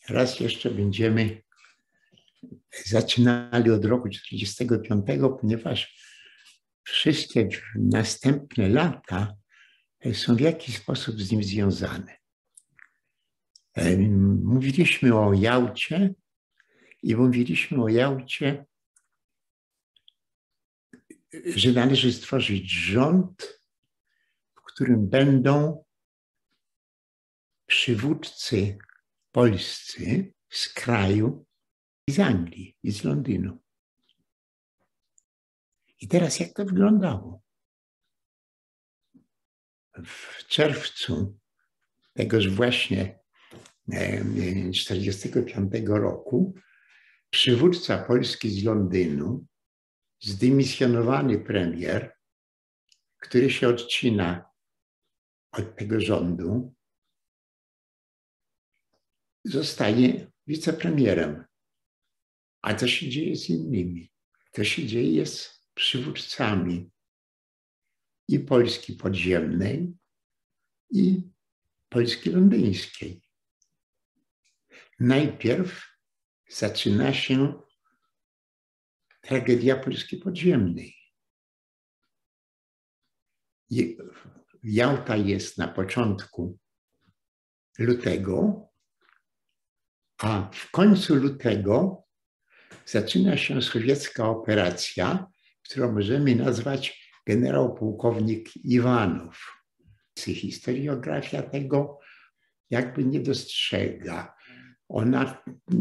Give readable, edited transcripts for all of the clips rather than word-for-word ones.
raz jeszcze będziemy zaczynali od roku 1945, ponieważ wszystkie następne lata są w jakiś sposób z nim związane. Mówiliśmy o Jałcie i mówiliśmy o Jałcie, że należy stworzyć rząd, w którym będą przywódcy polscy z kraju i z Anglii, i z Londynu. I teraz jak to wyglądało? W czerwcu tegoż właśnie 1945 roku przywódca Polski z Londynu, zdymisjonowany premier, który się odcina od tego rządu, zostanie wicepremierem. A co się dzieje z innymi? Co się dzieje z przywódcami i Polski podziemnej, i Polski londyńskiej? Najpierw zaczyna się tragedia Polski podziemnej. Jałta jest na początku lutego, a w końcu lutego zaczyna się sowiecka operacja, którą możemy nazwać generał pułkownik Iwanow. Historiografia tego jakby nie dostrzega. Ona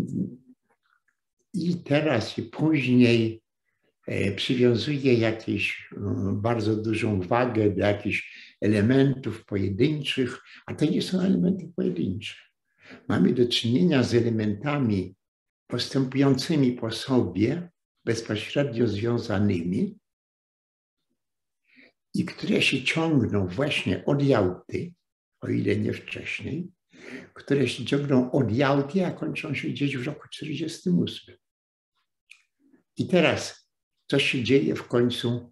i teraz, i później przywiązuje jakąś bardzo dużą wagę do jakichś elementów pojedynczych, a to nie są elementy pojedyncze. Mamy do czynienia z elementami postępującymi po sobie, bezpośrednio związanymi i które się ciągną właśnie od Jałty, o ile nie wcześniej, które się ciągną od Jałty, a kończą się gdzieś w roku 1948. I teraz, co się dzieje w końcu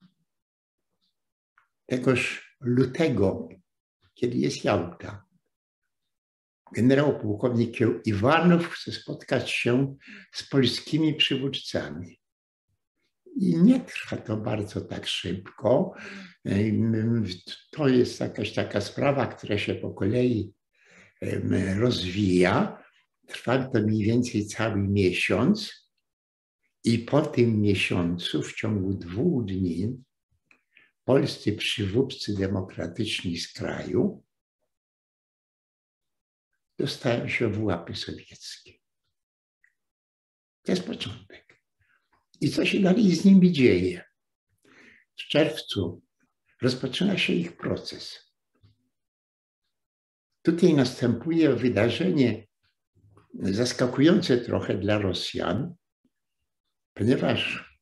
tegoż lutego, kiedy jest Jałta? Generał pułkownik Iwanow chce spotkać się z polskimi przywódcami. I nie trwa to bardzo tak szybko. To jest jakaś taka sprawa, która się po kolei rozwija. Trwa to mniej więcej cały miesiąc. I po tym miesiącu, w ciągu 2 dni, polscy przywódcy demokratyczni z kraju dostają się w łapy sowieckie. To jest początek. I co się dalej z nimi dzieje? W czerwcu rozpoczyna się ich proces. Tutaj następuje wydarzenie zaskakujące trochę dla Rosjan, ponieważ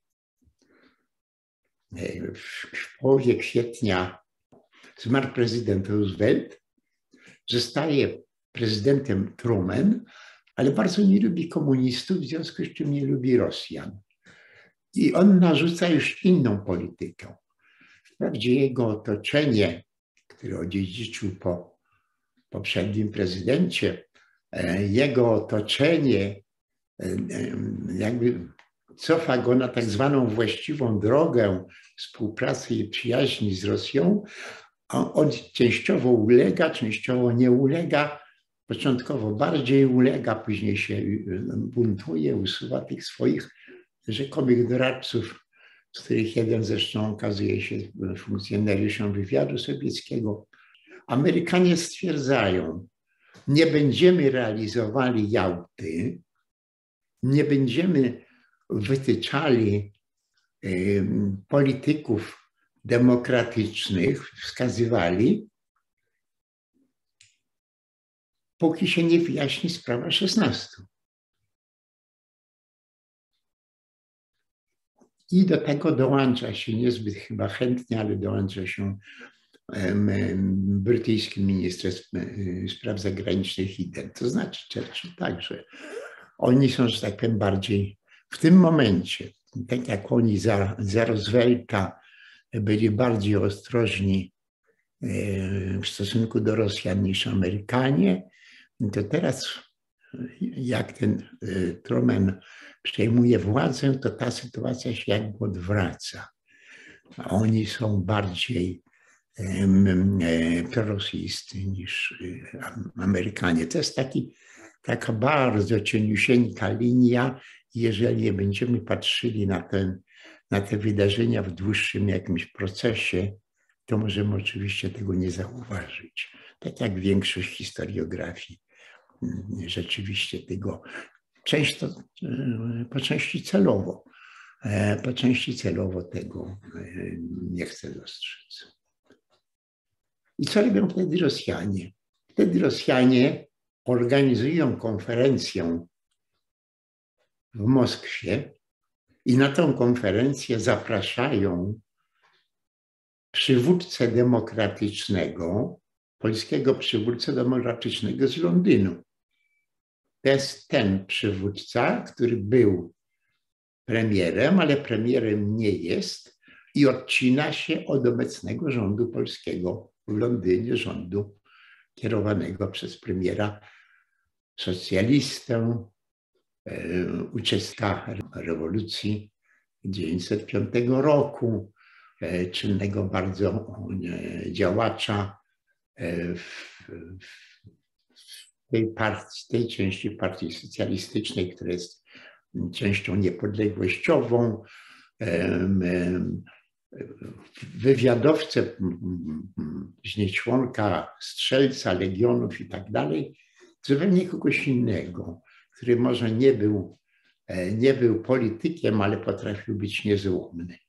w połowie kwietnia zmarł prezydent Roosevelt, zostaje prezydentem Truman, ale bardzo nie lubi komunistów, w związku z czym nie lubi Rosjan. I on narzuca już inną politykę. Wprawdzie jego otoczenie, które odziedziczył po poprzednim prezydencie, jego otoczenie jakby cofa go na tak zwaną właściwą drogę współpracy i przyjaźni z Rosją, a on częściowo ulega, częściowo nie ulega. Początkowo bardziej ulega, później się buntuje, usuwa tych swoich rzekomych doradców, z których jeden zresztą okazuje się funkcjonariuszem wywiadu sowieckiego. Amerykanie stwierdzają, nie będziemy realizowali Jałty, nie będziemy wytyczali polityków demokratycznych, wskazywali, póki się nie wyjaśni sprawa 16. I do tego dołącza się, niezbyt chyba chętnie, ale dołącza się brytyjski minister spraw zagranicznych Eden. To znaczy Churchill także. Oni są, że tak powiem, bardziej w tym momencie, tak jak oni za Roosevelta byli bardziej ostrożni w stosunku do Rosjan niż Amerykanie, to teraz jak ten Truman przejmuje władzę, to ta sytuacja się jakby odwraca. Oni są bardziej prorosyjscy niż Amerykanie. To jest taka bardzo cieniusieńka linia. Jeżeli będziemy patrzyli na te wydarzenia w dłuższym jakimś procesie, to możemy oczywiście tego nie zauważyć. Tak jak większość historiografii rzeczywiście tego po części celowo tego nie chce dostrzec. I co robią wtedy Rosjanie? Wtedy Rosjanie organizują konferencję w Moskwie i na tę konferencję zapraszają przywódcę demokratycznego, polskiego przywódcę demokratycznego z Londynu. To jest ten przywódca, który był premierem, ale premierem nie jest i odcina się od obecnego rządu polskiego w Londynie, rządu kierowanego przez premiera socjalistę, uczestnika rewolucji 1905 roku, czynnego bardzo działacza w tej części partii socjalistycznej, która jest częścią niepodległościową, wywiadowcę, członka strzelca, legionów i tak dalej, zupełnie kogoś innego, który może nie był politykiem, ale potrafił być niezłomny.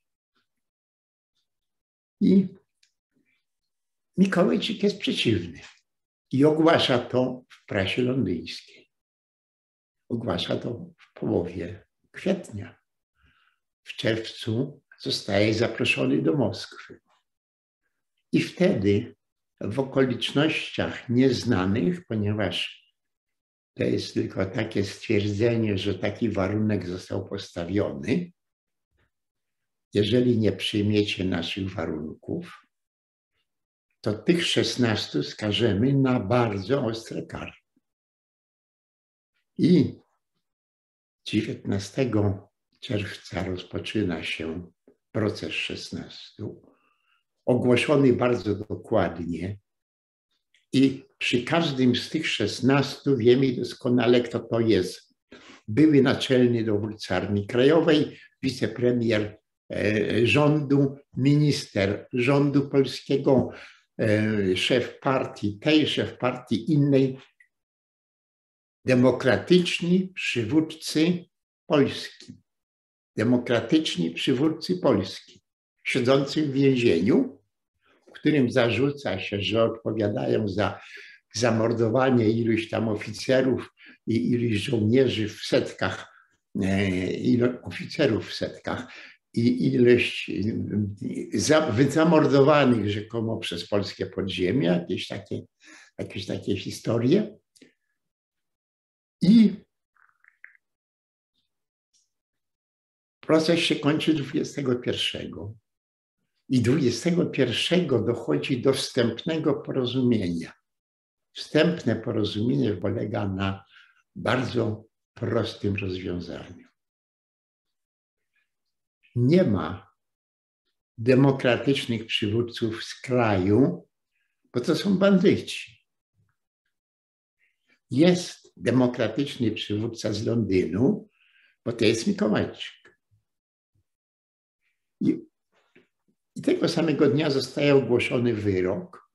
I Mikołajczyk jest przeciwny i ogłasza to w prasie londyńskiej. Ogłasza to w połowie kwietnia. W czerwcu zostaje zaproszony do Moskwy. I wtedy w okolicznościach nieznanych, ponieważ to jest tylko takie stwierdzenie, że taki warunek został postawiony, jeżeli nie przyjmiecie naszych warunków, to tych 16 skażemy na bardzo ostre kary. I 19 czerwca rozpoczyna się proces 16, ogłoszony bardzo dokładnie i przy każdym z tych 16 wiemy doskonale, kto to jest. Były naczelny dowódca Armii Krajowej, wicepremier rządu, minister rządu polskiego, szef partii tej, szef partii innej, demokratyczni przywódcy Polski. Demokratyczni przywódcy Polski, siedzący w więzieniu, w którym zarzuca się, że odpowiadają za zamordowanie iluś tam oficerów i iluś żołnierzy w setkach, oficerów w setkach i ilość zamordowanych rzekomo przez polskie podziemie, jakieś takie historie. I proces się kończy 21. I 21 dochodzi do wstępnego porozumienia. Wstępne porozumienie polega na bardzo prostym rozwiązaniu. Nie ma demokratycznych przywódców z kraju, bo to są bandyci. Jest demokratyczny przywódca z Londynu, bo to jest Mikołajczyk. I tego samego dnia zostaje ogłoszony wyrok,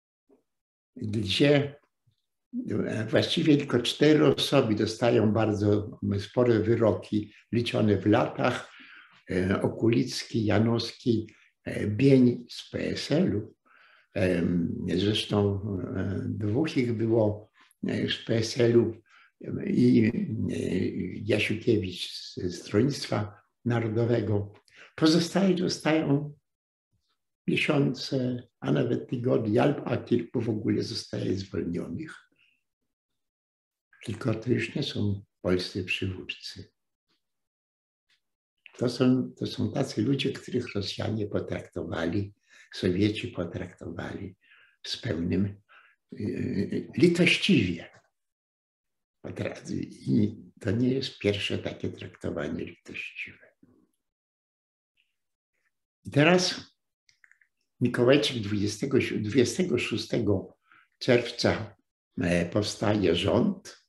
gdzie właściwie tylko 4 osoby dostają bardzo spore wyroki, liczone w latach. Okulicki, Janowski, Bień z PSL-u. Zresztą 2 ich było z PSL-u i Jasiukiewicz z Stronnictwa Narodowego. Pozostali dostają miesiące, a nawet tygodnie, a kilku w ogóle zostaje zwolnionych. Tylko to już nie są polscy przywódcy. To są tacy ludzie, których Rosjanie potraktowali, Sowieci potraktowali z pełnym litościwie. I to nie jest pierwsze takie traktowanie litościwe. I teraz Mikołajczyk 26 czerwca powstaje rząd.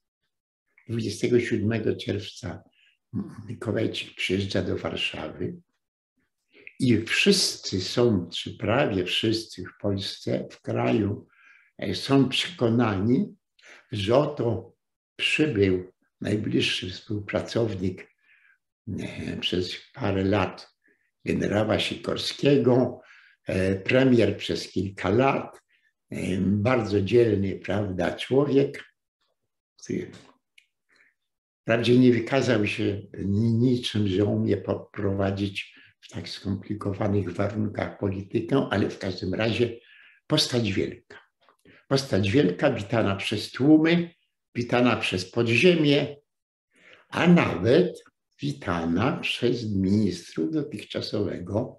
27 czerwca Mikołajczyk przyjeżdża do Warszawy i wszyscy są, czy prawie wszyscy w Polsce, w kraju są przekonani, że oto przybył najbliższy współpracownik przez parę lat generała Sikorskiego, premier przez kilka lat, bardzo dzielny, prawda, człowiek, który wprawdzie nie wykazał się niczym, że umie poprowadzić w tak skomplikowanych warunkach politykę, ale w każdym razie postać wielka. Postać wielka, witana przez tłumy, witana przez podziemie, a nawet witana przez ministrów dotychczasowego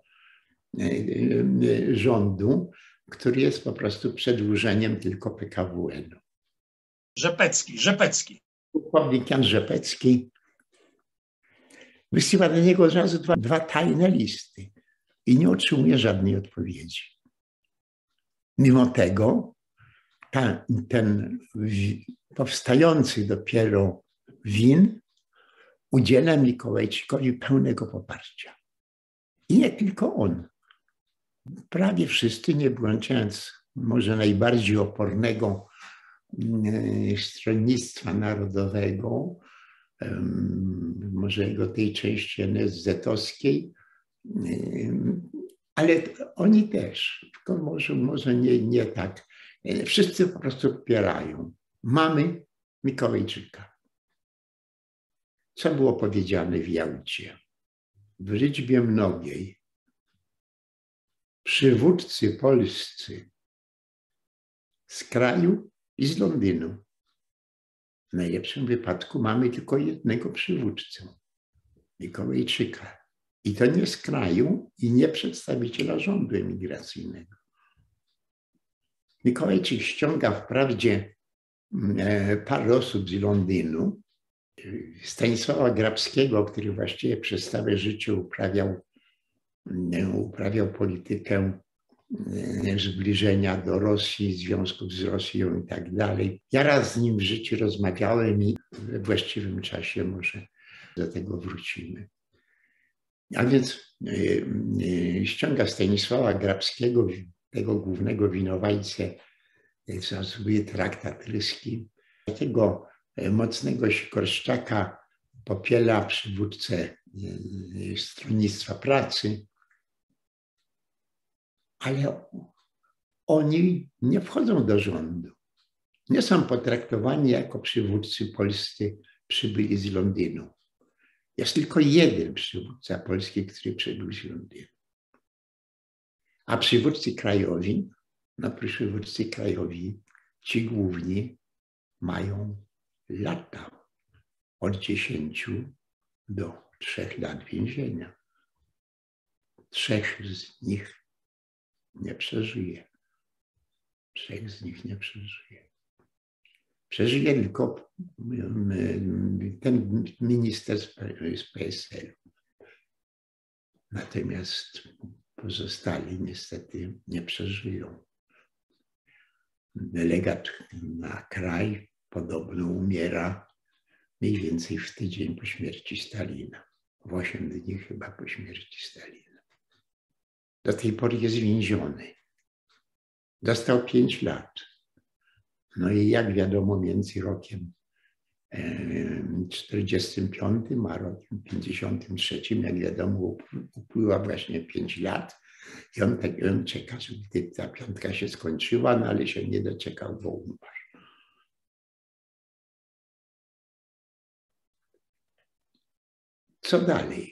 rządu, który jest po prostu przedłużeniem tylko PKWN-u. Rzepecki. Pułkownik Jan Rzepecki wysyła do niego od razu dwa tajne listy i nie otrzymuje żadnej odpowiedzi. Mimo tego ten powstający dopiero WIN udziela Mikołajczykowi pełnego poparcia. I nie tylko on. Prawie wszyscy, nie włączając może najbardziej opornego Stronnictwa Narodowego, może jego tej części NSZ-owskiej, ale oni też, tylko może nie tak. Wszyscy po prostu popierają. Mamy Mikołajczyka. Co było powiedziane w Jałcie? W liczbie mnogiej. Przywódcy polscy z kraju i z Londynu. W najlepszym wypadku mamy tylko jednego przywódcę, Mikołajczyka. I to nie z kraju i nie przedstawiciela rządu emigracyjnego. Mikołajczyk ściąga wprawdzie parę osób z Londynu, Stanisława Grabskiego, który właściwie przez całe życie uprawiał politykę zbliżenia do Rosji, związków z Rosją i tak dalej. Ja raz z nim w życiu rozmawiałem i we właściwym czasie może do tego wrócimy. A więc ściąga Stanisława Grabskiego, tego głównego winowajcę, co nazywuje traktat ryski. Takiego mocnego Sikorszczaka popiela przywódcę Stronnictwa Pracy, ale oni nie wchodzą do rządu. Nie są potraktowani jako przywódcy polscy przybyli z Londynu. Jest tylko jeden przywódca polski, który przybył z Londynu. A przywódcy krajowi, przywódcy krajowi, ci główni mają lata, od 10 do 3 lat więzienia. 3 z nich nie przeżyje. 3 z nich nie przeżyje. Przeżyje tylko ten minister z PSL-u. Natomiast pozostali niestety nie przeżyją. Delegat na kraj podobno umiera mniej więcej w tydzień po śmierci Stalina. W 8 dni chyba po śmierci Stalina. Do tej pory jest więziony. Dostał 5 lat. No i jak wiadomo, między rokiem 45 a rokiem 53, jak wiadomo, upływa właśnie 5 lat i on czeka, żeby ta 5 się skończyła, no ale się nie doczekał, bo umarł. Co dalej?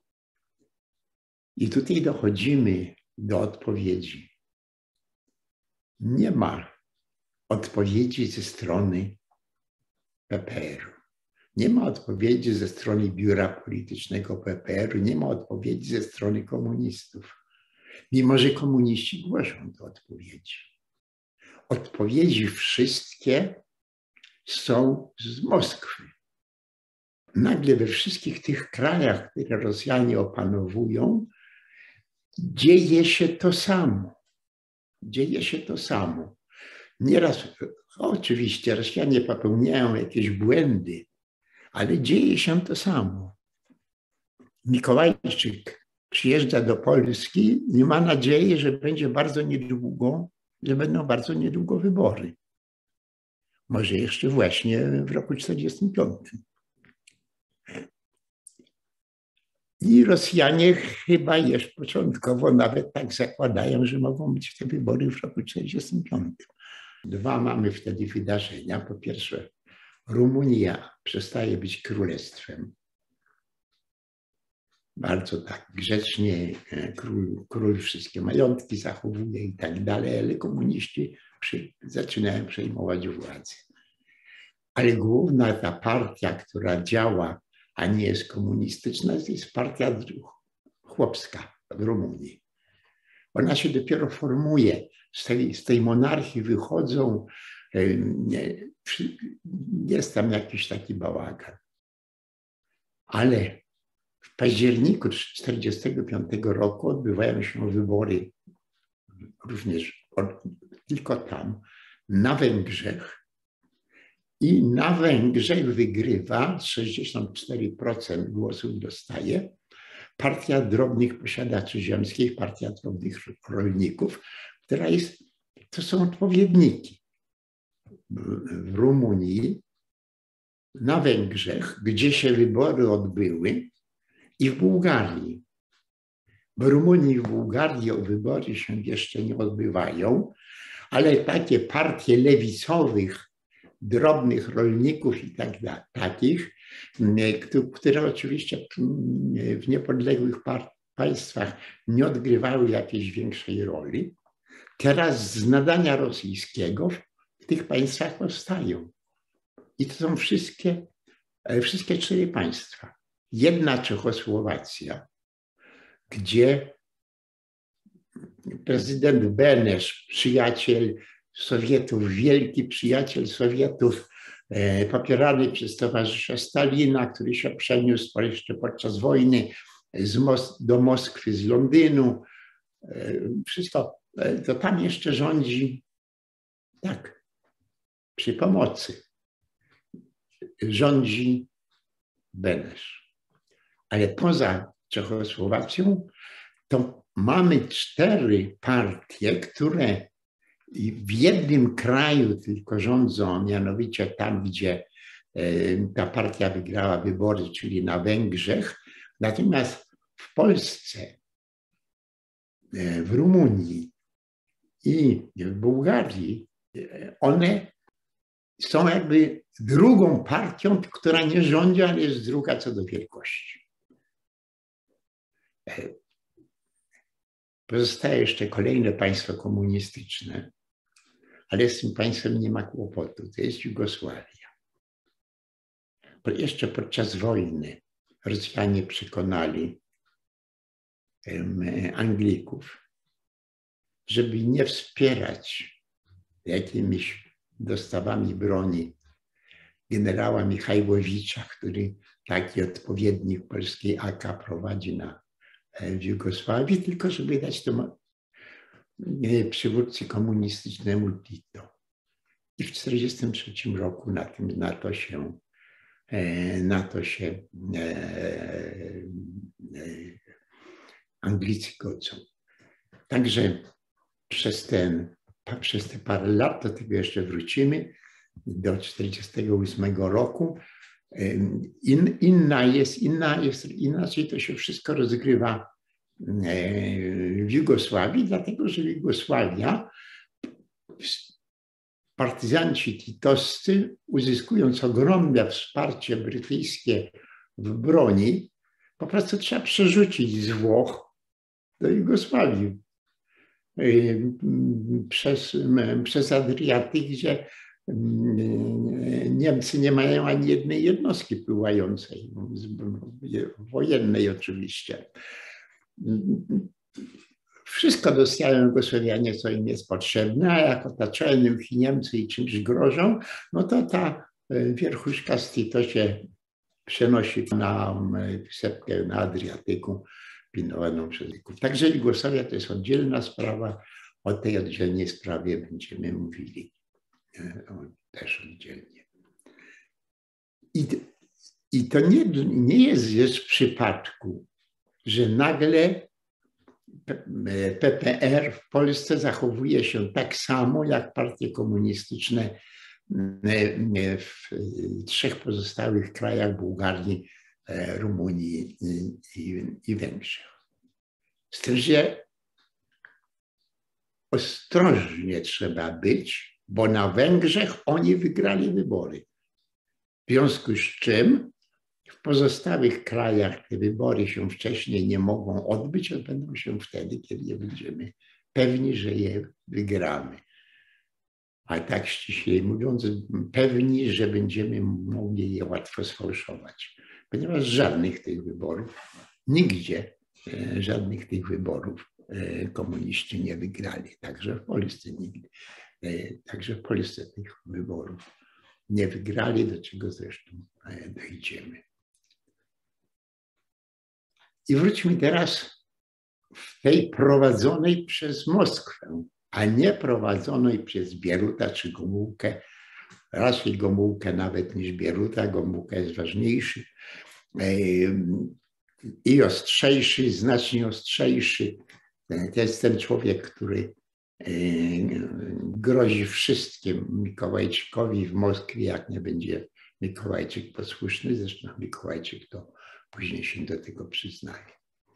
I tutaj dochodzimy do odpowiedzi. Nie ma odpowiedzi ze strony PPR-u. Nie ma odpowiedzi ze strony biura politycznego PPR-u, nie ma odpowiedzi ze strony komunistów. Mimo że komuniści głoszą te odpowiedzi. Odpowiedzi wszystkie są z Moskwy. Nagle we wszystkich tych krajach, które Rosjanie opanowują, dzieje się to samo. Dzieje się to samo. Nieraz, oczywiście, Rosjanie popełniają jakieś błędy, ale dzieje się to samo. Mikołajczyk przyjeżdża do Polski i ma nadzieję, że będzie bardzo niedługo, że będą bardzo niedługo wybory. Może jeszcze właśnie w roku 1945. I Rosjanie chyba jeszcze początkowo nawet tak zakładają, że mogą być te wybory w roku 1945. Dwa mamy wtedy wydarzenia. Po pierwsze, Rumunia przestaje być królestwem. Bardzo tak grzecznie król wszystkie majątki zachowuje i tak dalej, ale komuniści zaczynają przejmować władzę. Ale główna ta partia, która działa, a nie jest komunistyczna, to jest partia chłopska w Rumunii. Ona się dopiero formuje. Z tej monarchii wychodzą, jest tam jakiś taki bałagan. Ale w październiku 1945 roku odbywają się wybory również tylko tam, na Węgrzech. I na Węgrzech wygrywa, 64% głosów dostaje, partia drobnych posiadaczy ziemskich, partia drobnych rolników, która jest, to są odpowiedniki w Rumunii, na Węgrzech, gdzie się wybory odbyły, i w Bułgarii. W Rumunii i w Bułgarii wybory się jeszcze nie odbywają, ale takie partie lewicowych, drobnych rolników i takich, które oczywiście w niepodległych państwach nie odgrywały jakiejś większej roli, teraz z nadania rosyjskiego w tych państwach powstają. I to są wszystkie 4 państwa. Jedna Czechosłowacja, gdzie prezydent Beneš, przyjaciel Sowietów, wielki przyjaciel Sowietów, popierany przez towarzysza Stalina, który się przeniósł jeszcze podczas wojny do Moskwy z Londynu. Wszystko, to tam jeszcze rządzi, tak, przy pomocy rządzi Beneš. Ale poza Czechosłowacją to mamy 4 partie, które w jednym kraju tylko rządzą, mianowicie tam, gdzie ta partia wygrała wybory, czyli na Węgrzech. Natomiast w Polsce, w Rumunii i w Bułgarii one są jakby drugą partią, która nie rządzi, ale jest druga co do wielkości. Pozostaje jeszcze kolejne państwo komunistyczne, ale z tym państwem nie ma kłopotu. To jest Jugosławia. Jeszcze podczas wojny Rosjanie przekonali Anglików, żeby nie wspierać jakimiś dostawami broni generała Michajłowicza, który taki odpowiednik polskiej AK prowadzi w Jugosławii, tylko żeby dać to przywódcy komunistycznemu Tito. I w 1943 roku na to się Anglicy godzą. Także przez te parę lat, do tego jeszcze wrócimy, do 1948 roku, inaczej to się wszystko rozgrywa w Jugosławii, dlatego że Jugosławia, partyzanci titowscy, uzyskując ogromne wsparcie brytyjskie w broni, po prostu trzeba przerzucić z Włoch do Jugosławii przez Adriatyk, gdzie Niemcy nie mają ani jednej jednostki pływającej, wojennej oczywiście. Wszystko dostają Jugosławianie, co im jest potrzebne, a jak otaczają ich Niemcy i czymś grożą, no to ta wierchuszkasti to się przenosi na wysepkę na Adriatyku pilnowaną przez Greków. Także Jugosławia to jest oddzielna sprawa. O tej oddzielnej sprawie będziemy mówili też oddzielnie. I to nie jest rzecz przypadku, że nagle PPR w Polsce zachowuje się tak samo jak partie komunistyczne w trzech pozostałych krajach: Bułgarii, Rumunii i Węgrzech. Z tym, że ostrożnie trzeba być, bo na Węgrzech oni wygrali wybory. W związku z czym w pozostałych krajach te wybory się wcześniej nie mogą odbyć, odbędą się wtedy, kiedy będziemy pewni, że je wygramy. A tak ściślej mówiąc, pewni, że będziemy mogli je łatwo sfałszować. Ponieważ żadnych tych wyborów, nigdzie żadnych tych wyborów komuniści nie wygrali. Także w Polsce nigdy. Także w Polsce tych wyborów nie wygrali, do czego zresztą dojdziemy. I wróćmy teraz w tej prowadzonej przez Moskwę, a nie prowadzonej przez Bieruta czy Gomułkę. Raczej Gomułkę nawet niż Bieruta. Gomułka jest ważniejszy i ostrzejszy, znacznie ostrzejszy. To jest ten człowiek, który grozi wszystkim Mikołajczykowi w Moskwie, jak nie będzie Mikołajczyk posłuszny. Zresztą Mikołajczyk to później się do tego przyznaje.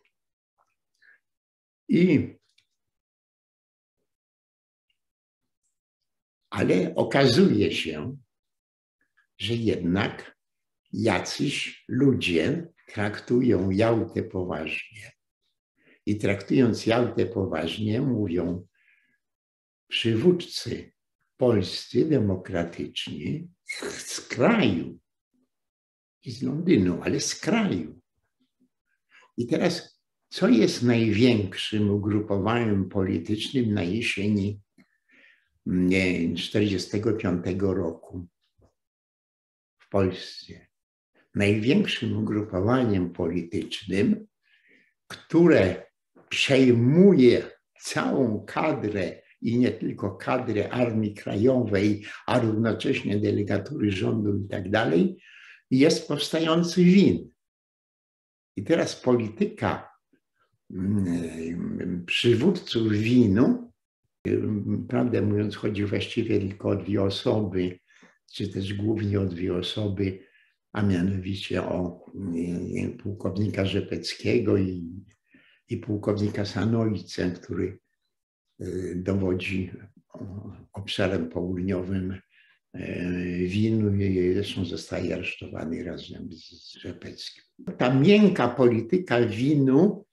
Ale okazuje się, że jednak jacyś ludzie traktują Jałtę poważnie. I traktując Jałtę poważnie, mówią: przywódcy polscy, demokratyczni z kraju, nie z Londynu, ale z kraju. I teraz, co jest największym ugrupowaniem politycznym na jesieni 1945 roku w Polsce? Największym ugrupowaniem politycznym, które przejmuje całą kadrę i nie tylko kadrę Armii Krajowej, a równocześnie delegatury rządu i tak dalej, jest powstający WIN. I teraz polityka przywódców WIN-u, prawdę mówiąc, chodzi właściwie tylko o dwie osoby, czy też głównie o dwie osoby, a mianowicie o pułkownika Rzepeckiego i pułkownika Sanojcę, który dowodzi obszarem południowym WIN-u i zresztą zostaje aresztowany razem z Rzepeckim. Ta miękka polityka WIN-u,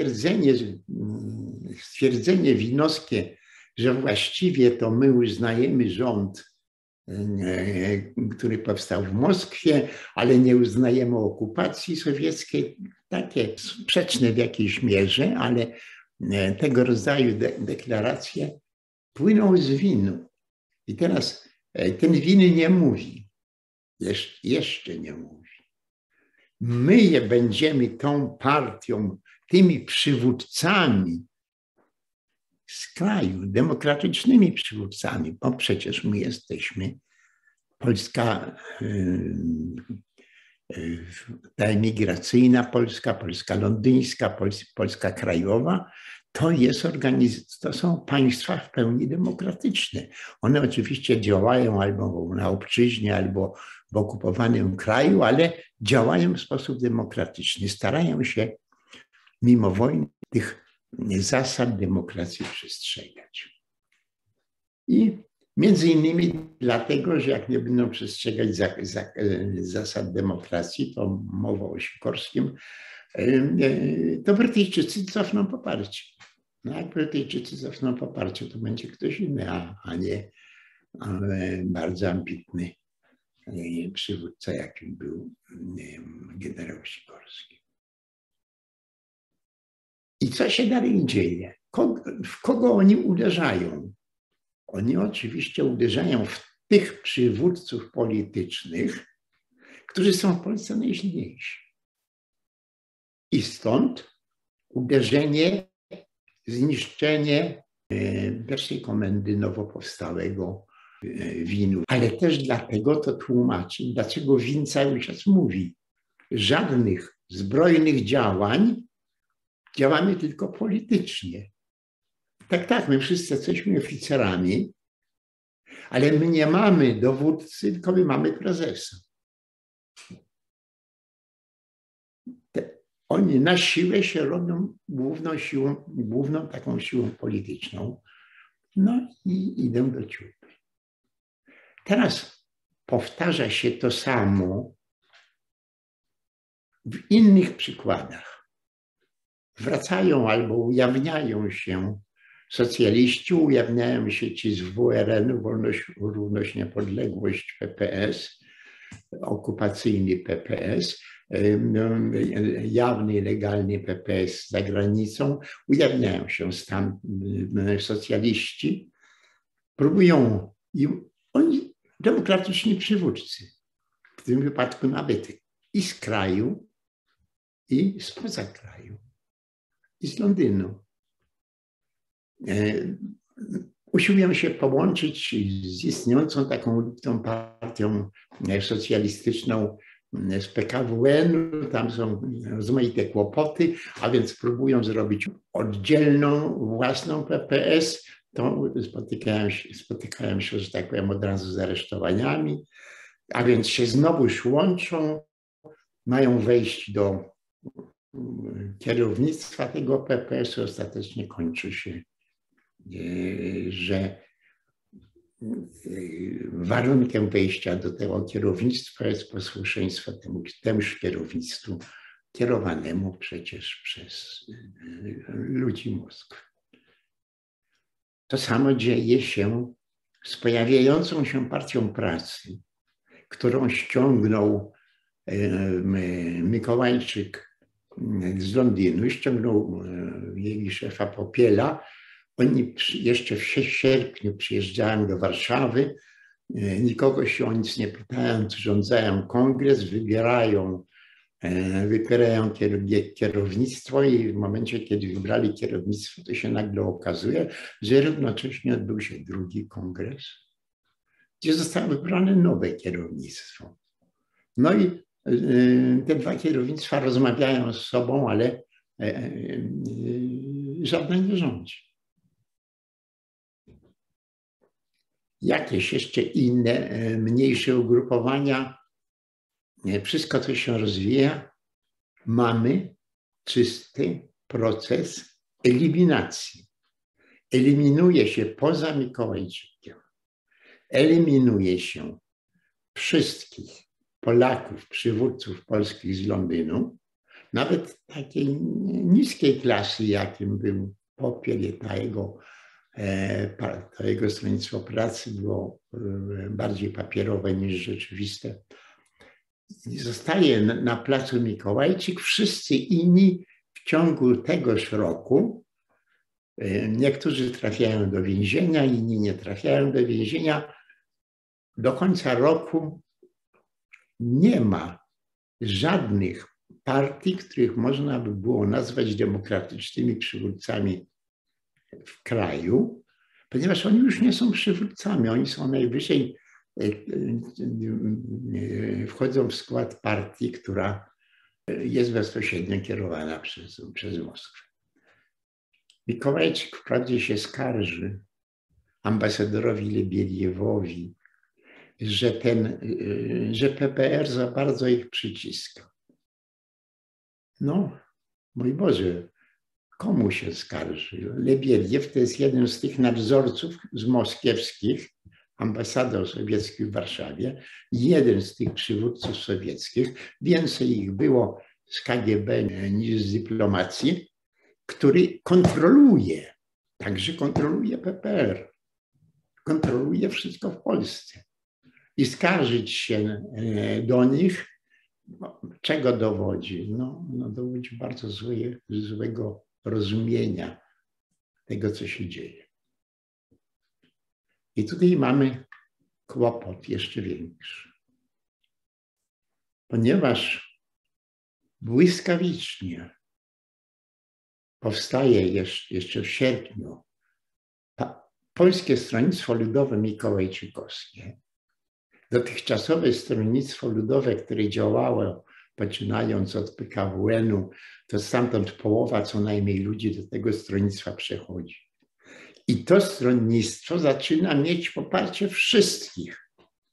stwierdzenie winowskie, że właściwie to my uznajemy rząd, który powstał w Moskwie, ale nie uznajemy okupacji sowieckiej, takie sprzeczne w jakiejś mierze, ale tego rodzaju deklaracje płyną z WIN-u. I teraz ten WIN nie mówi, jeszcze nie mówi. My będziemy tą partią, tymi przywódcami z kraju, demokratycznymi przywódcami, bo przecież my jesteśmy Polska, ta emigracyjna Polska, Polska londyńska, Polska krajowa, to są państwa w pełni demokratyczne. One oczywiście działają albo na obczyźnie, albo w okupowanym kraju, ale działają w sposób demokratyczny. Starają się mimo wojny tych zasad demokracji przestrzegać. I między innymi dlatego, że jak nie będą przestrzegać zasad demokracji, to mowa o Sikorskim, to Brytyjczycy cofną poparcie. No jak Brytyjczycy cofną poparcie, to będzie ktoś inny, a nie bardzo ambitny przywódca, jakim był generał Sikorski. I co się dalej dzieje? W kogo oni uderzają? Oni oczywiście uderzają w tych przywódców politycznych, którzy są w Polsce najsilniejsi. I stąd uderzenie, zniszczenie pierwszej komendy nowo powstałego WIN-u. Ale też dlatego to tłumaczy, dlaczego WIN cały czas mówi: żadnych zbrojnych działań, działamy tylko politycznie. Tak, my wszyscy jesteśmy oficerami, ale my nie mamy dowódcy, tylko my mamy prezesa. Oni na siłę się robią główną taką siłą polityczną. No i idę do ciuby. Teraz powtarza się to samo w innych przykładach. Wracają albo ujawniają się socjaliści, ujawniają się ci z WRN-u, Wolność, Równość, Niepodległość, PPS, okupacyjny PPS, jawny, legalny PPS za granicą, ujawniają się tam socjaliści, próbują, i oni, demokratyczni przywódcy, w tym wypadku nawet i z kraju, i spoza kraju, i z Londynu. Usiłują się połączyć z istniejącą taką partią socjalistyczną z PKWN, tam są rozmaite kłopoty, a więc próbują zrobić oddzielną, własną PPS, to spotykają się, że tak powiem, od razu z aresztowaniami, a więc się znowuż łączą, mają wejść do kierownictwa tego PPS-u, ostatecznie kończy się, że warunkiem wejścia do tego kierownictwa jest posłuszeństwo temuż kierownictwu, kierowanemu przecież przez ludzi Moskwy. To samo dzieje się z pojawiającą się Partią Pracy, którą ściągnął Mikołajczyk z Londynu, ściągnął jej szefa Popiela. Oni jeszcze w sierpniu przyjeżdżają do Warszawy, nikogo się o nic nie pytają, zarządzają kongres, wybierają kierownictwo i w momencie, kiedy wybrali kierownictwo, to się nagle okazuje, że równocześnie odbył się drugi kongres, gdzie zostało wybrane nowe kierownictwo. No i te dwa kierownictwa rozmawiają z sobą, ale żadne nie rządzi. Jakieś jeszcze inne, mniejsze ugrupowania, wszystko to się rozwija. Mamy czysty proces eliminacji. Eliminuje się poza Mikołajczykiem. Eliminuje się wszystkich Polaków, przywódców polskich z Londynu, nawet takiej niskiej klasy, jakim był Popiel i to jego stronnictwo pracy było bardziej papierowe niż rzeczywiste. Zostaje na placu Mikołajczyk, wszyscy inni w ciągu tegoż roku, niektórzy trafiają do więzienia, inni nie trafiają do więzienia. Do końca roku nie ma żadnych partii, których można by było nazwać demokratycznymi przywódcami w kraju, ponieważ oni już nie są przywódcami, oni są najwyżej, wchodzą w skład partii, która jest bezpośrednio kierowana przez Moskwę. Mikołajczyk wprawdzie się skarży ambasadorowi Lebiediewowi, że PPR za bardzo ich przyciska. No, mój Boże, komu się skarży? Lebiediew to jest jeden z tych nadzorców z moskiewskich, ambasador sowiecki w Warszawie, jeden z tych przywódców sowieckich, więcej ich było z KGB niż z dyplomacji, który kontroluje, także kontroluje PPR, kontroluje wszystko w Polsce. I skarżyć się do nich, czego dowodzi? No dowodzi bardzo złego rozumienia tego, co się dzieje. I tutaj mamy kłopot jeszcze większy. Ponieważ błyskawicznie powstaje jeszcze w sierpniu Polskie Stronnictwo Ludowe Mikołajczykowskie. Dotychczasowe Stronnictwo Ludowe, które działało poczynając od PKWN-u, to stamtąd połowa co najmniej ludzi do tego stronnictwa przechodzi. I to stronnictwo zaczyna mieć poparcie wszystkich.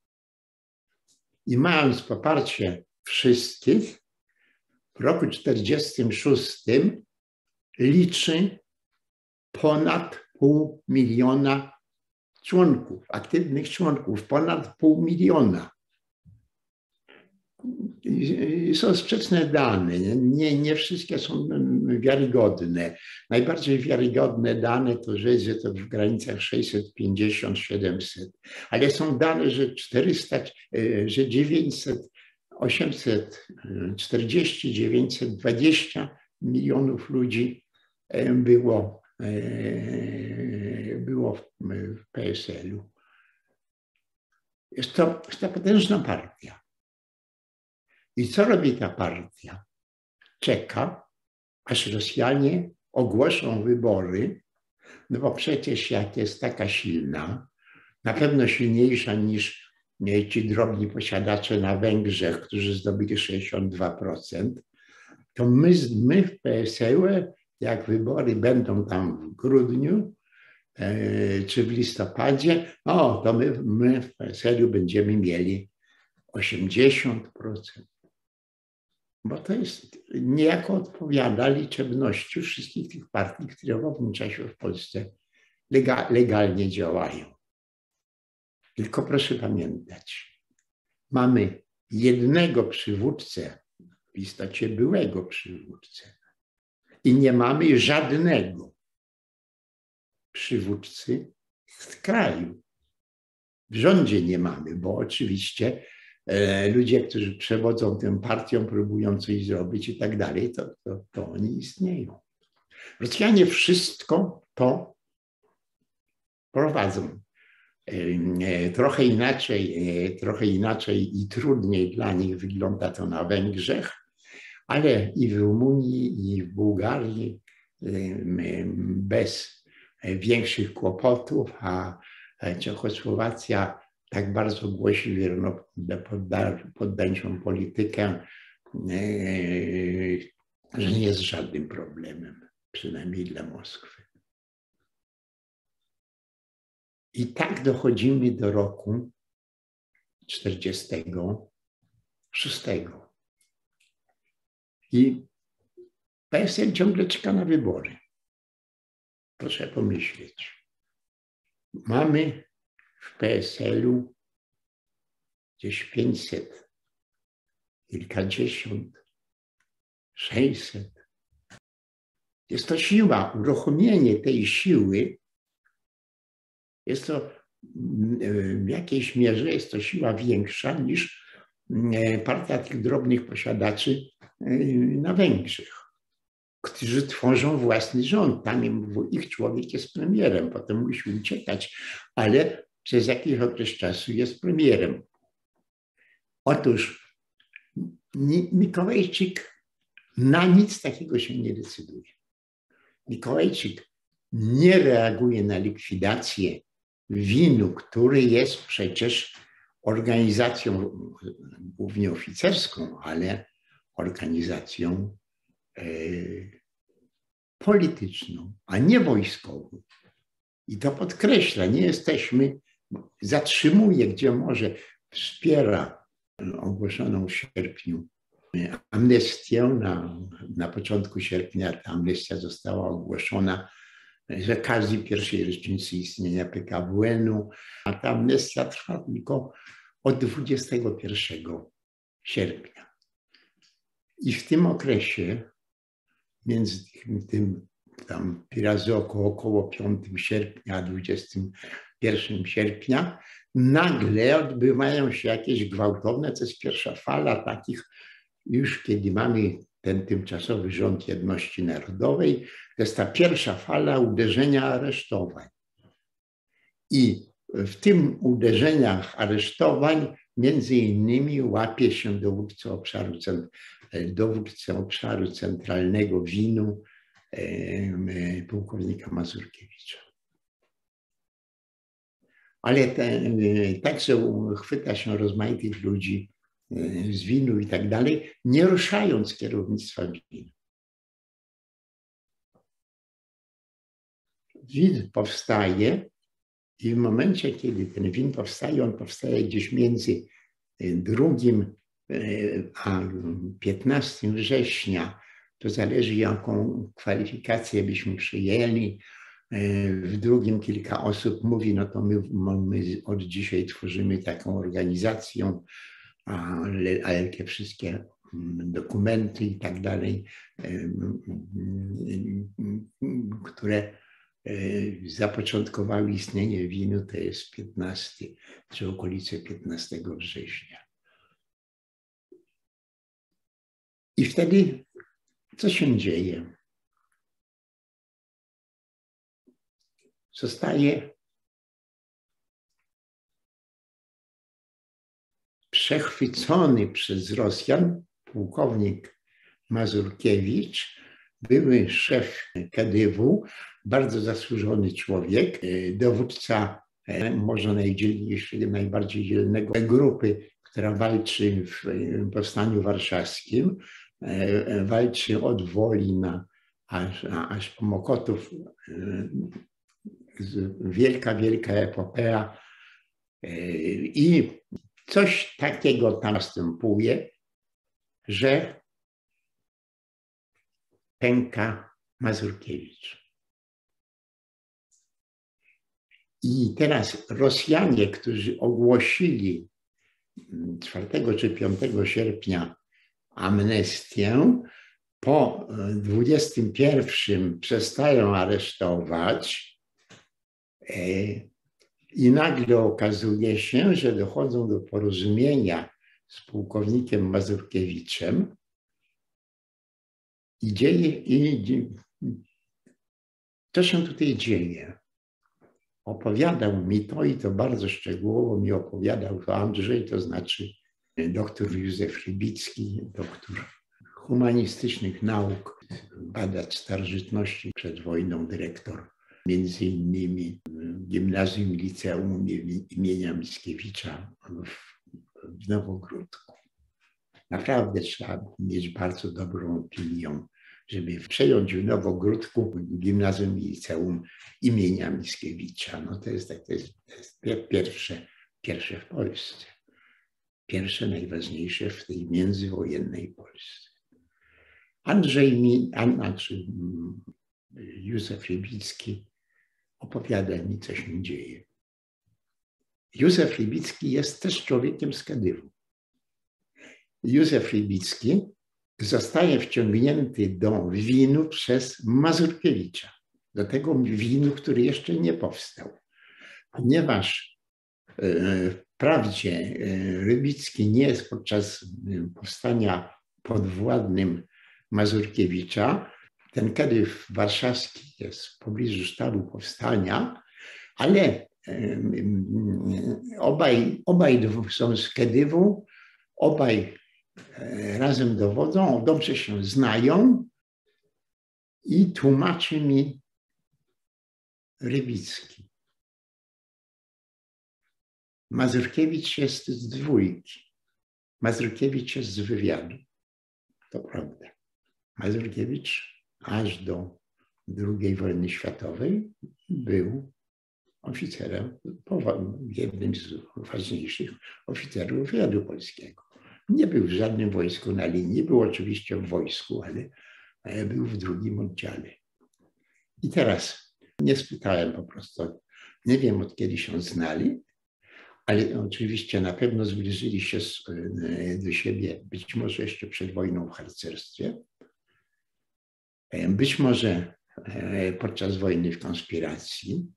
I mając poparcie wszystkich, w roku 1946 liczy ponad 500 000 członków, aktywnych członków, ponad 500 000. Są sprzeczne dane, nie wszystkie są wiarygodne. Najbardziej wiarygodne dane to, że to w granicach 650-700, ale są dane, że 400, że 900, 840, 920 milionów ludzi było w PSL-u. Jest to potężna partia. I co robi ta partia? Czeka, aż Rosjanie ogłoszą wybory, no bo przecież jak jest taka silna, na pewno silniejsza niż ci drobni posiadacze na Węgrzech, którzy zdobyli 62%, to my w PSL, jak wybory będą tam w grudniu czy w listopadzie, to my w PSL-u będziemy mieli 80%. Bo to jest niejako odpowiada liczebności wszystkich tych partii, które w owym czasie w Polsce legalnie działają. Tylko proszę pamiętać, mamy jednego przywódcę, w istocie byłego przywódcę, i nie mamy żadnego przywódcy w kraju. W rządzie nie mamy, bo oczywiście ludzie, którzy przewodzą tę partią, próbują coś zrobić i tak dalej, to oni istnieją. Rosjanie wszystko to prowadzą. Trochę inaczej i trudniej dla nich wygląda to na Węgrzech, ale i w Rumunii, i w Bułgarii bez większych kłopotów, a Czechosłowacja tak bardzo głosi wierno-poddańczą politykę, że nie jest żadnym problemem, przynajmniej dla Moskwy. I tak dochodzimy do roku 1946. I PSL ciągle czeka na wybory. Proszę pomyśleć. Mamy w PSL-u gdzieś 500, kilkadziesiąt, 600. Jest to siła, uruchomienie tej siły jest to w jakiejś mierze jest to siła większa niż partia tych drobnych posiadaczy na Węgrzech, którzy tworzą własny rząd. Tam ich człowiek jest premierem, potem musi uciekać, ale przez jakiś okres czasu jest premierem. Otóż Mikołajczyk na nic takiego się nie decyduje. Mikołajczyk nie reaguje na likwidację WIN-u, który jest przecież organizacją głównie oficerską, ale organizacją polityczną, a nie wojskową. I to podkreśla, nie jesteśmy, zatrzymuje, gdzie może, wspiera ogłoszoną w sierpniu amnestię. Na początku sierpnia ta amnestia została ogłoszona z okazji pierwszej rocznicy istnienia PKWN-u, a ta amnestia trwa tylko od 21 sierpnia. I w tym okresie, między tym tam razy około 5 sierpnia a 21 sierpnia, nagle odbywają się jakieś gwałtowne, to jest pierwsza fala takich, już kiedy mamy ten tymczasowy rząd jedności narodowej, to jest ta pierwsza fala uderzenia aresztowań. I w tym uderzeniach, aresztowań między innymi łapie się dowódcę obszaru centralnego WIN-u, pułkownika Mazurkiewicza. Ale także chwyta się rozmaitych ludzi z WIN-u i tak dalej, nie ruszając kierownictwa WIN. WIN powstaje i w momencie, kiedy ten WIN powstaje, on powstaje gdzieś między 2 a 15 września. To zależy, jaką kwalifikację byśmy przyjęli. W drugim kilka osób mówi, no to my od dzisiaj tworzymy taką organizację, ale te wszystkie dokumenty i tak dalej, które zapoczątkowały istnienie WIN-u, to jest 15 czy okolice 15 września. I wtedy co się dzieje? Zostaje przechwycony przez Rosjan pułkownik Mazurkiewicz, były szef KGW, bardzo zasłużony człowiek, dowódca może najdzielniejszego, najbardziej dzielnego grupy, która walczy w powstaniu warszawskim, walczy od Wolina aż po Mokotów. Wielka, wielka epopea. I coś takiego tam następuje, że pęka Mazurkiewicz. I teraz Rosjanie, którzy ogłosili 4 czy 5 sierpnia amnestię, po 21 przestają aresztować i nagle okazuje się, że dochodzą do porozumienia z pułkownikiem Mazurkiewiczem i co się tutaj dzieje? Opowiadał mi to i to bardzo szczegółowo mi opowiadał to Andrzej, to znaczy doktor Józef Rybicki, doktor humanistycznych nauk, badacz starożytności przed wojną, dyrektor między innymi Gimnazjum i Liceum imienia Mickiewicza w Nowogródku. Naprawdę trzeba mieć bardzo dobrą opinię, żeby przejąć w Nowogródku Gimnazjum i Liceum imienia Mickiewicza. No to jest pierwsze w Polsce. Pierwsze, najważniejsze w tej międzywojennej Polsce. Józef Rybicki opowiada mi, co się dzieje. Józef Rybicki jest też człowiekiem z KGW. Józef Rybicki zostaje wciągnięty do WIN-u przez Mazurkiewicza, do tego WIN-u, który jeszcze nie powstał. Ponieważ wprawdzie Rybicki nie jest podczas powstania podwładnym Mazurkiewicza, ten KGW warszawski jest w pobliżu sztabu powstania, ale obaj są z KGW, obaj razem dowodzą, dobrze się znają i tłumaczy mi Rybicki. Mazurkiewicz jest z dwójki. Mazurkiewicz jest z wywiadu. To prawda. Mazurkiewicz aż do II wojny światowej był oficerem, jednym z ważniejszych oficerów wywiadu polskiego. Nie był w żadnym wojsku na linii, był oczywiście w wojsku, ale był w drugim oddziale. I teraz nie spytałem po prostu, nie wiem od kiedy się znali, ale oczywiście na pewno zbliżyli się do siebie być może jeszcze przed wojną w harcerstwie, być może podczas wojny w konspiracji,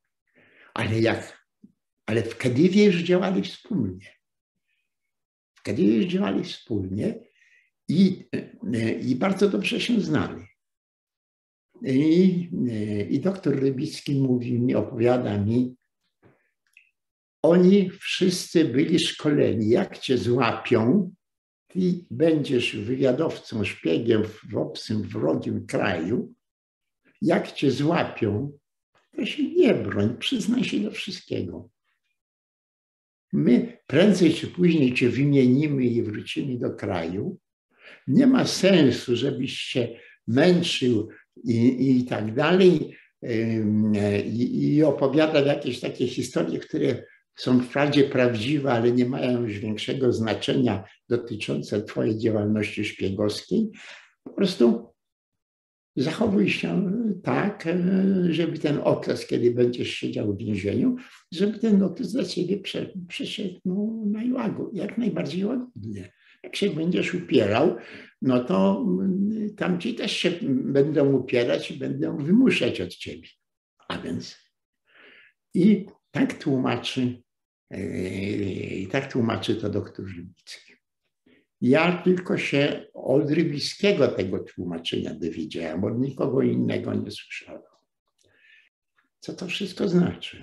ale w KGW już działali wspólnie. W KGW już działali wspólnie i bardzo dobrze się znali. I doktor Rybicki mówi mi, opowiada mi, Oni wszyscy byli szkoleni, jak cię złapią, ty będziesz wywiadowcą, szpiegiem w obcym, wrogim kraju, jak cię złapią, to się nie broń, przyznaj się do wszystkiego. My prędzej czy później cię wymienimy i wrócimy do kraju. Nie ma sensu, żebyś się męczył i tak dalej i opowiadał jakieś takie historie, które są wprawdzie prawdziwe, ale nie mają już większego znaczenia dotyczące twojej działalności szpiegowskiej. Po prostu zachowuj się tak, żeby ten okres, kiedy będziesz siedział w więzieniu, żeby ten okres dla ciebie przeszedł jak najbardziej łagodnie. Jak się będziesz upierał, no to tamci też się będą upierać i będą wymuszać od ciebie. A więc i tak tłumaczy to doktor Rybicki. Ja tylko się od Rybickiego tego tłumaczenia dowiedziałem, od nikogo innego nie słyszałem. Co to wszystko znaczy?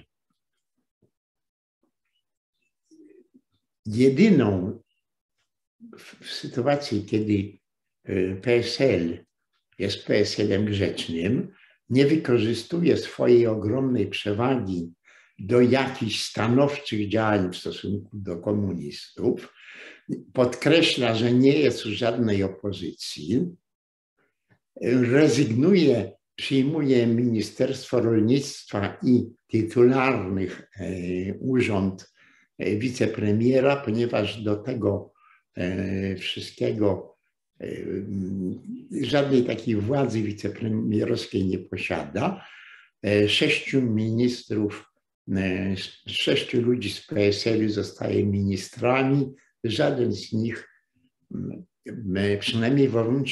Jedyną w sytuacji, kiedy PSL jest PSL-em grzecznym, nie wykorzystuje swojej ogromnej przewagi do jakichś stanowczych działań w stosunku do komunistów, podkreśla, że nie jest w żadnej opozycji, rezygnuje, przyjmuje Ministerstwo Rolnictwa i tytularny urząd wicepremiera, ponieważ do tego wszystkiego żadnej takiej władzy wicepremierowskiej nie posiada. 6 ministrów, 6 ludzi z PSL-u zostaje ministrami, żaden z nich, przynajmniej w owym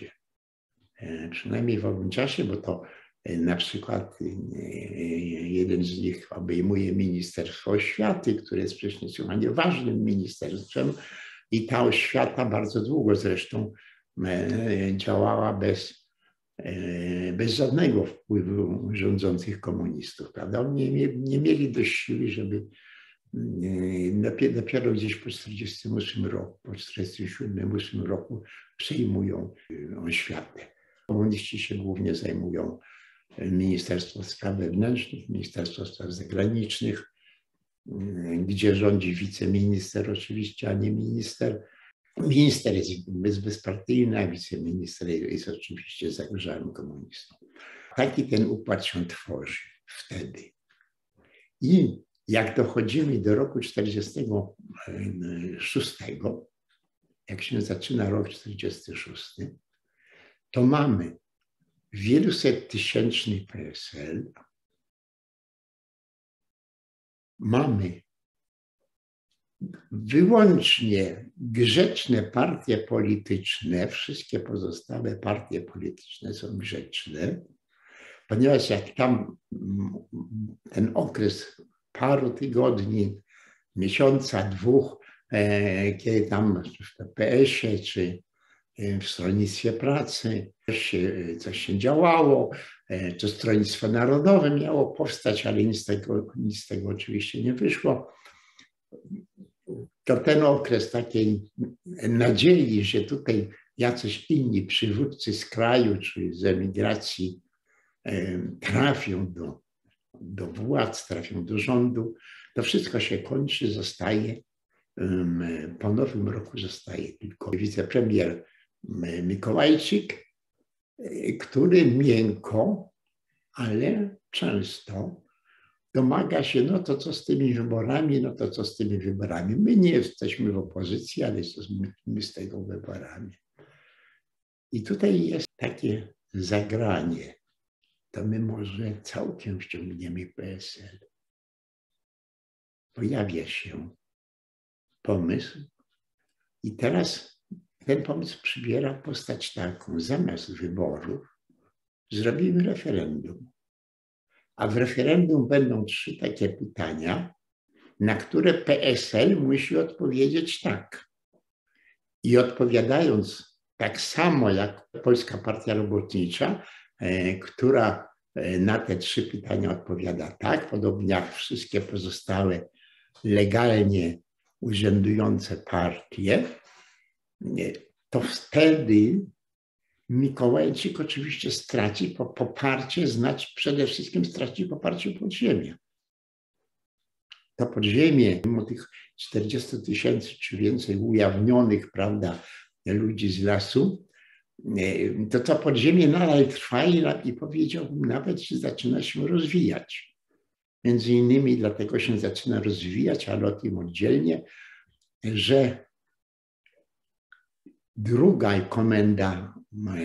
czasie, bo to na przykład jeden z nich obejmuje Ministerstwo Oświaty, które jest przecież niesłychanie ważnym ministerstwem i ta oświata bardzo długo zresztą działała bez żadnego wpływu rządzących komunistów. Prawda? Oni nie mieli dość siły, żeby dopiero gdzieś po 1948 roku, po 1947 roku przejmują oświatę. Komuniści się głównie zajmują Ministerstwo Spraw Wewnętrznych, Ministerstwo Spraw Zagranicznych, gdzie rządzi wiceminister oczywiście, a nie minister. Minister jest bezpartyjny, a wiceminister jest oczywiście zagorzałym komunistą. Taki ten układ się tworzy wtedy. I jak dochodzimy do roku 1946, jak się zaczyna rok 1946, to mamy wielusettysięczny PSL, mamy wyłącznie grzeczne partie polityczne, wszystkie pozostałe partie polityczne są grzeczne, ponieważ jak tam ten okres paru tygodni, miesiąca, 2, kiedy tam w PPS-ie czy w Stronnictwie Pracy coś się działało, to Stronnictwo Narodowe miało powstać, ale nic z tego oczywiście nie wyszło. To ten okres takiej nadziei, że tutaj jacyś inni przywódcy z kraju czy z emigracji trafią do władz, trafią do rządu, to wszystko się kończy, po nowym roku zostaje tylko wicepremier Mikołajczyk, który miękko, ale często domaga się, no to co z tymi wyborami, My nie jesteśmy w opozycji, ale my z tego wyborami. I tutaj jest takie zagranie. To my może całkiem ściągniemy PSL. Pojawia się pomysł i teraz ten pomysł przybiera postać taką. Zamiast wyborów zrobimy referendum. A w referendum będą 3 takie pytania, na które PSL musi odpowiedzieć tak. I odpowiadając tak samo jak Polska Partia Robotnicza, która na te 3 pytania odpowiada tak, podobnie jak wszystkie pozostałe legalnie urzędujące partie, to wtedy Mikołajczyk oczywiście straci poparcie, znaczy przede wszystkim straci poparcie podziemia. To podziemie, mimo tych 40 000 czy więcej ujawnionych, prawda, ludzi z lasu, to podziemie nadal trwa i powiedziałbym nawet, że zaczyna się rozwijać. Między innymi dlatego się zaczyna rozwijać, ale o tym oddzielnie, że druga komenda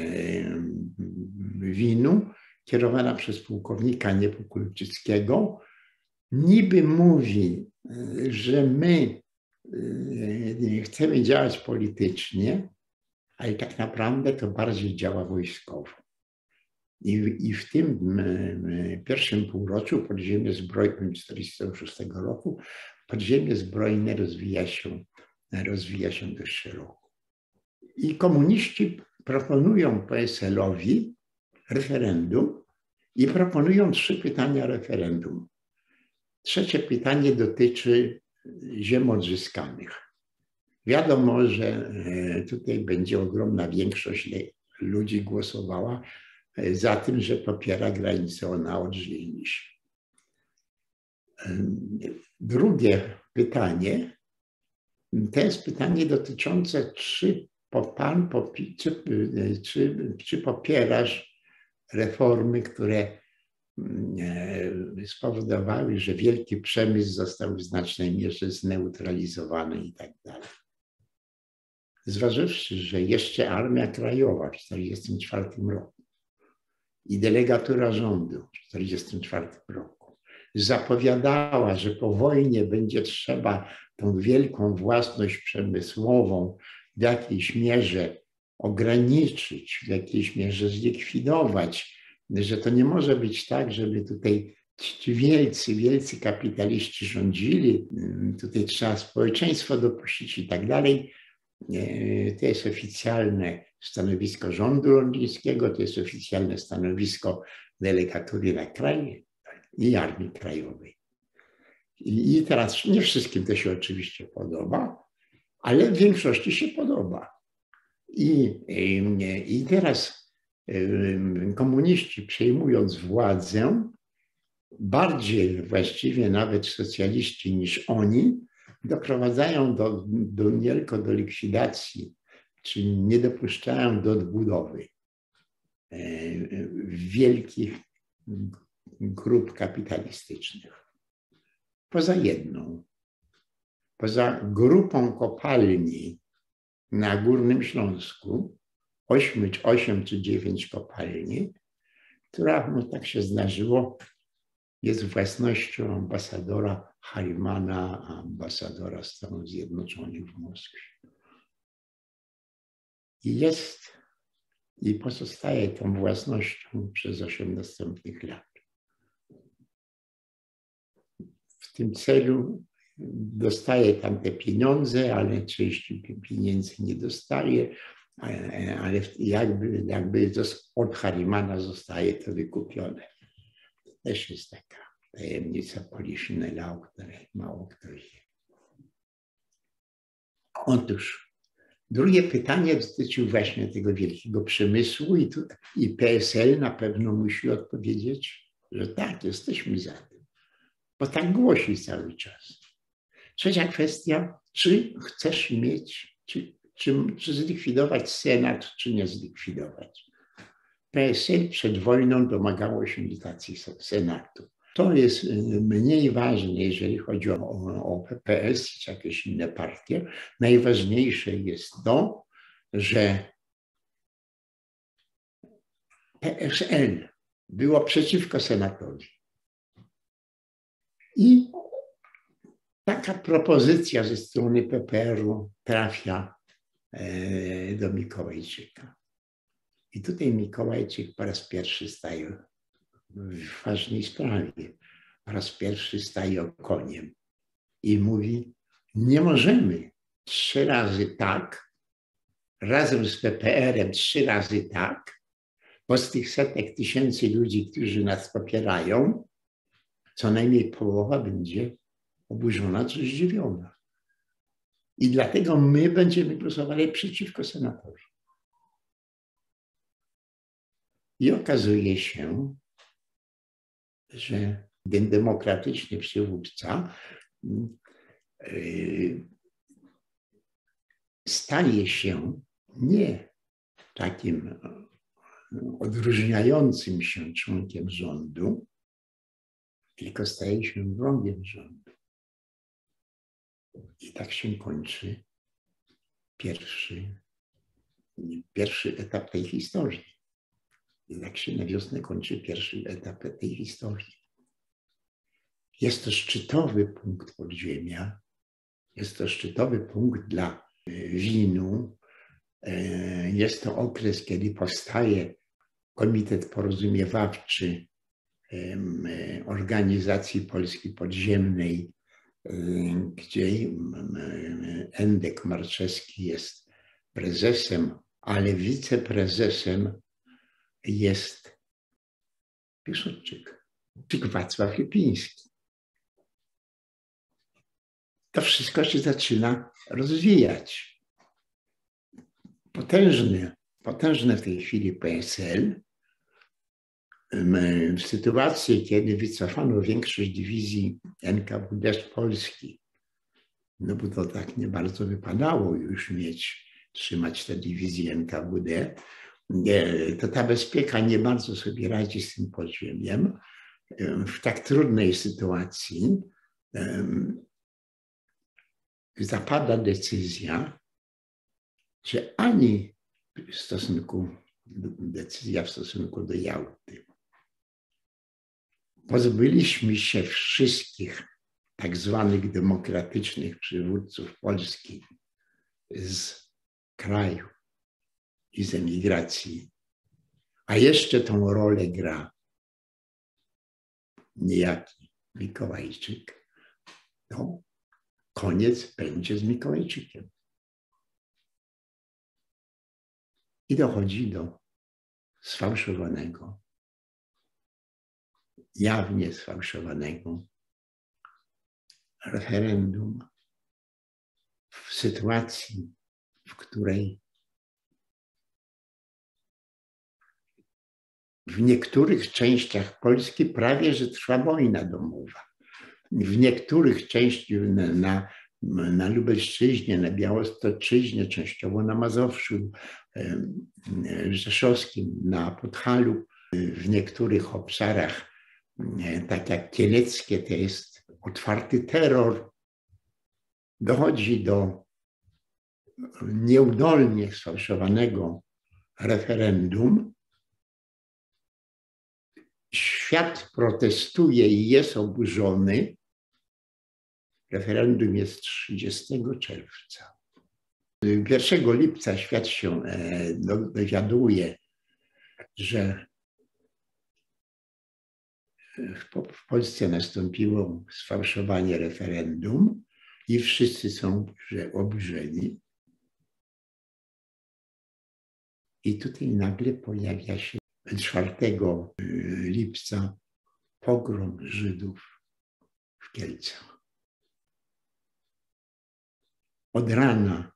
WIN-u, kierowana przez pułkownika Niepokulczyckiego, niby mówi, że my chcemy działać politycznie, ale tak naprawdę to bardziej działa wojskowo. I w tym pierwszym półroczu podziemie zbrojne 1946 roku, podziemie zbrojne rozwija się dość szeroko. I komuniści proponują PSL-owi referendum i proponują 3 pytania referendum. Trzecie pytanie dotyczy ziem odzyskanych. Wiadomo, że tutaj będzie ogromna większość ludzi głosowała za tym, że popiera granicę na oddzielność. Drugie pytanie to jest pytanie dotyczące, czy popierasz reformy, które spowodowały, że wielki przemysł został w znacznej mierze zneutralizowany i tak dalej. Zważywszy, że jeszcze Armia Krajowa w 1944 roku i delegatura rządu w 1944 roku zapowiadała, że po wojnie będzie trzeba tą wielką własność przemysłową w jakiejś mierze ograniczyć, w jakiejś mierze zlikwidować, że to nie może być tak, żeby tutaj ci wielcy kapitaliści rządzili, tutaj trzeba społeczeństwo dopuścić i tak dalej. To jest oficjalne stanowisko rządu londyńskiego, to jest oficjalne stanowisko delegatury na kraj i Armii Krajowej. I teraz nie wszystkim to się oczywiście podoba, ale w większości się podoba. I teraz komuniści, przejmując władzę, bardziej właściwie nawet socjaliści niż oni, doprowadzają nie tylko do likwidacji, czyli nie dopuszczają do odbudowy wielkich grup kapitalistycznych. Poza jedną, poza grupą kopalni na Górnym Śląsku, 8 czy 9 kopalni, która, no tak się zdarzyło, jest własnością ambasadora Harimana, ambasadora Stanów Zjednoczonych w Moskwie. I pozostaje tą własnością przez 8 następnych lat. W tym celu dostaje tam te pieniądze, ale części pieniędzy nie dostaje, ale jakby od Harimana zostaje to wykupione. To też jest taka tajemnica Poliszynela, o której mało kto wie. Otóż drugie pytanie dotyczył właśnie tego wielkiego przemysłu i PSL na pewno musi odpowiedzieć, że tak, jesteśmy za tym, bo tak głosi cały czas. Trzecia kwestia, czy chcesz mieć, czy zlikwidować Senat, czy nie zlikwidować. PSL przed wojną domagało się likwidacji Senatu. To jest mniej ważne, jeżeli chodzi o PPS czy jakieś inne partie. Najważniejsze jest to, że PSL było przeciwko Senatowi. I taka propozycja ze strony PPR-u trafia do Mikołajczyka. I tutaj Mikołajczyk po raz pierwszy staje w ważnej sprawie. Po raz pierwszy staje koniem i mówi, nie możemy 3 razy tak, razem z PPR-em 3 razy tak, bo z tych setek tysięcy ludzi, którzy nas popierają, co najmniej połowa będzie oburzona czy zdziwiona. I dlatego my będziemy głosowali przeciwko senatowi. I okazuje się, że ten demokratyczny przywódca staje się nie takim odróżniającym się członkiem rządu, tylko staje się wrogiem rządu. I tak się kończy pierwszy etap tej historii. I tak się na wiosnę kończy pierwszy etap tej historii. Jest to szczytowy punkt podziemia. Jest to szczytowy punkt dla Winu. Jest to okres, kiedy powstaje Komitet Porozumiewawczy Organizacji Polski Podziemnej, gdzie Endek Marczewski jest prezesem, ale wiceprezesem jest Piłsudczyk, czy Wacław Lipiński. To wszystko się zaczyna rozwijać. Potężny w tej chwili PSL w sytuacji, kiedy wycofano większość dywizji NKWD z Polski, no bo to tak nie bardzo wypadało już trzymać te dywizje NKWD, to ta bezpieka nie bardzo sobie radzi z tym podziemiem. W tak trudnej sytuacji zapada decyzja, że ani decyzja w stosunku do Jałty. Pozbyliśmy się wszystkich tak zwanych demokratycznych przywódców Polski z kraju i z emigracji, a jeszcze tą rolę gra niejaki Mikołajczyk, to koniec będzie z Mikołajczykiem. I dochodzi do sfałszowanego, jawnie sfałszowanego referendum w sytuacji, w której w niektórych częściach Polski prawie że trwa wojna domowa. W niektórych częściach na Lubelszczyźnie, na Białostoczyźnie, częściowo na Mazowszu, Rzeszowskim, na Podhalu, w niektórych obszarach, tak jak kieleckie, to jest otwarty terror. Dochodzi do nieudolnie sfałszowanego referendum. Świat protestuje i jest oburzony. Referendum jest 30 czerwca. 1 lipca świat się dowiaduje, że w Polsce nastąpiło sfałszowanie referendum i wszyscy są oburzeni. I tutaj nagle pojawia się 4 lipca pogrom Żydów w Kielcach. Od rana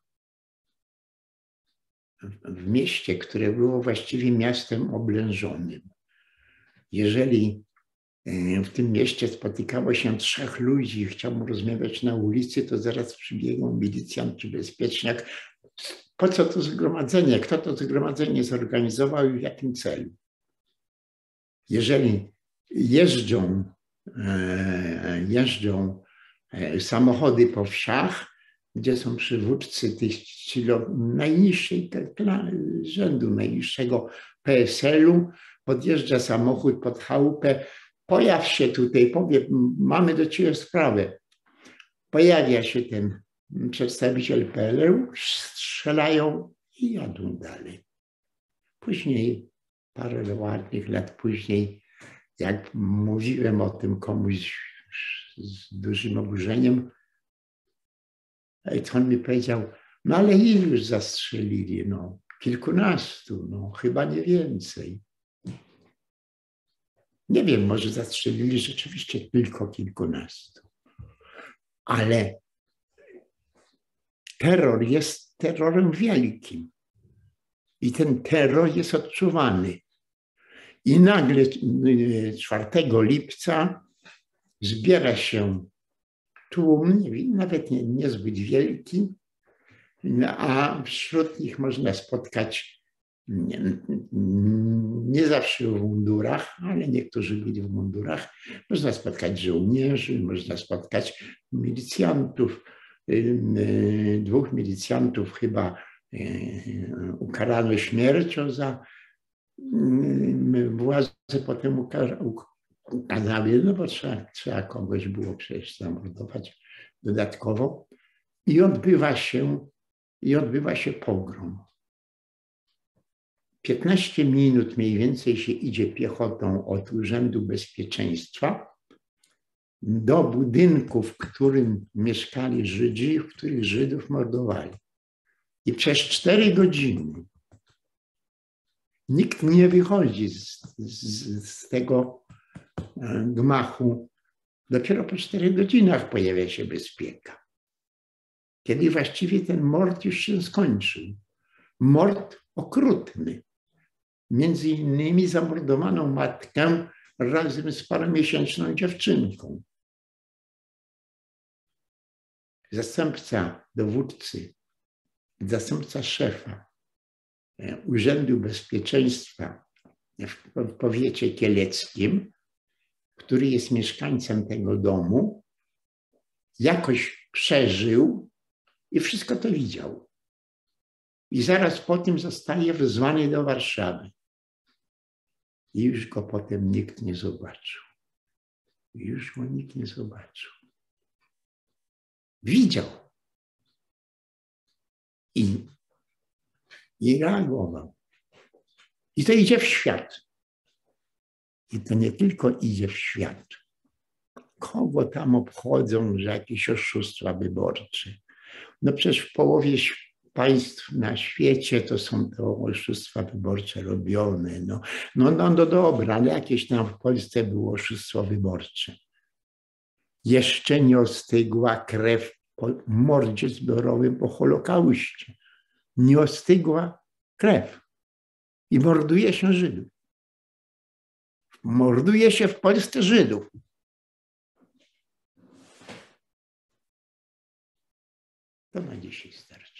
w mieście, które było właściwie miastem oblężonym. Jeżeli w tym mieście spotykało się 3 ludzi i chciało rozmawiać na ulicy, to zaraz przybiegł milicjant czy bezpieczniak. Po co to zgromadzenie? Kto to zgromadzenie zorganizował i w jakim celu? Jeżeli jeżdżą samochody po wsiach, gdzie są przywódcy tych najniższej rzędu, najniższego PSL-u, podjeżdża samochód pod chałupę, pojaw się tutaj, powie, mamy do ciebie sprawę. Pojawia się ten przedstawiciel PRL-u, strzelają i jadą dalej. Później, parę ładnych lat później, jak mówiłem o tym komuś z dużym oburzeniem, to on mi powiedział, no ale ilu już zastrzelili? No, kilkunastu, no chyba nie więcej. Nie wiem, może zastrzelili rzeczywiście tylko kilkunastu. ale terror jest terrorem wielkim i ten terror jest odczuwany. I nagle 4 lipca zbiera się tłum, nawet niezbyt wielki, a wśród nich można spotkać nie zawsze w mundurach, ale niektórzy byli w mundurach. Można spotkać żołnierzy, można spotkać milicjantów. 2 milicjantów chyba ukarano śmiercią za władze, potem ukazały, no bo trzeba kogoś było przecież zamordować dodatkowo. I odbywa się pogrom. 15 minut mniej więcej się idzie piechotą od Urzędu Bezpieczeństwa do budynku, w którym mieszkali Żydzi, w których Żydów mordowali. I przez 4 godziny nikt nie wychodzi z tego gmachu. Dopiero po 4 godzinach pojawia się bezpieka. Kiedy właściwie ten mord już się skończył. Mord okrutny. Między innymi zamordowaną matkę razem z paromiesięczną dziewczynką. Zastępca dowódcy, zastępca szefa Urzędu Bezpieczeństwa w powiecie kieleckim, który jest mieszkańcem tego domu, jakoś przeżył i wszystko to widział. I zaraz po tym zostaje wezwany do Warszawy. I już go potem nikt nie zobaczył. Już go nikt nie zobaczył. Widział. I reagował. I to idzie w świat. I to nie tylko idzie w świat. Kogo tam obchodzą, że jakieś oszustwa wyborcze? No przecież w połowie państw na świecie to są to oszustwa wyborcze robione. No dobra, ale jakieś tam w Polsce było oszustwo wyborcze. Jeszcze nie ostygła krew po mordzie zbiorowym, po Holokauście. Nie ostygła krew. I morduje się Żydów. Morduje się w Polsce Żydów. To na dzisiaj starczy.